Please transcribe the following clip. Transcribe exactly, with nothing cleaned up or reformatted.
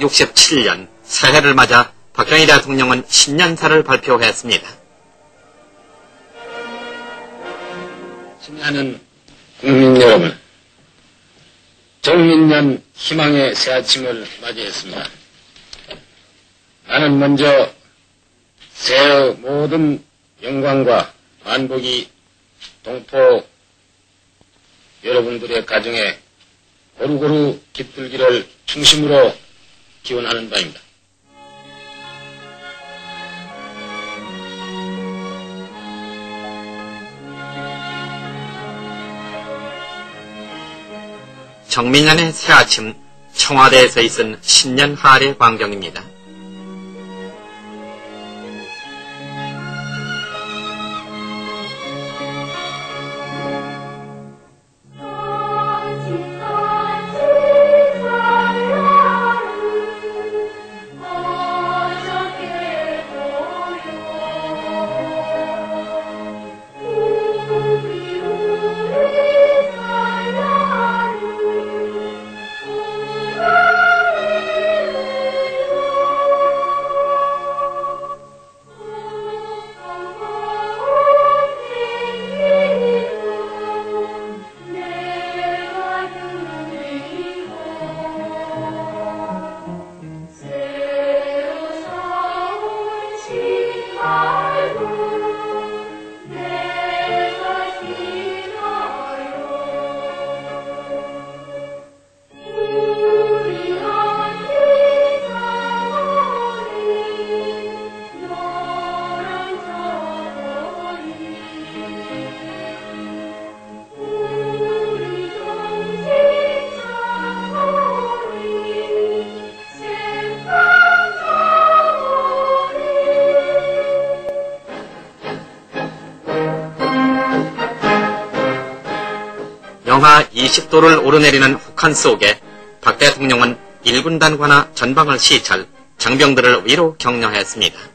천구백육십칠 년 새해를 맞아 박정희 대통령은 신년사를 발표했습니다. 신년은 국민 여러분, 정민년 희망의 새 아침을 맞이했습니다. 나는 먼저 새해의 모든 영광과 만복이 동포 여러분들의 가정에 고루고루 깃들기를 중심으로 기원하는 바입니다. 정민년의 새아침, 청와대에서 있은 신년 하례 광경입니다. 영하 이십 도를 오르내리는 혹한 속에 박 대통령은 일 군 단과나 전방을 시찰, 장병들을 위로 격려했습니다.